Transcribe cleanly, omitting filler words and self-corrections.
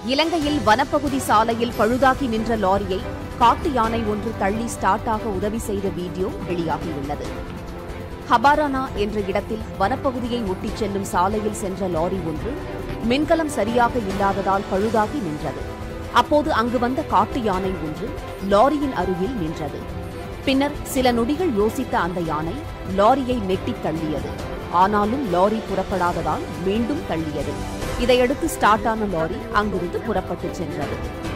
இலங்கையில் வனப்பகுதி சாலையில் பழுதாகி நின்ற லாரியை காட்டு யானை ஒன்று தள்ளி ஸ்டார்ட் ஆக உதவி செய்த வீடியோ வெளியாகியுள்ளது. ஹபாரானா என்ற இடத்தில் வனப்பகுதியை ஒட்டிச் செல்லும் சாலையில் சென்ற லாரி ஒன்று மின்கலம் சரியாக இல்லாததால் பழுதாகி நின்றது. அப்போது அங்கு வந்த காட்டு யானை ஒன்று லாரியின் அருகில் நின்றது. பின்னர் சில நொடிகள் யோசித்த அந்த யானை லாரியை நெட்டித் தள்ளியது. ஆனாலும் லாரி புறப்படாததால் மீண்டும் தள்ளியது. இதையடுத்து ஸ்டார்ட் ஆன லாரி அங்கிருந்து புறப்பட்டுச் சென்றது.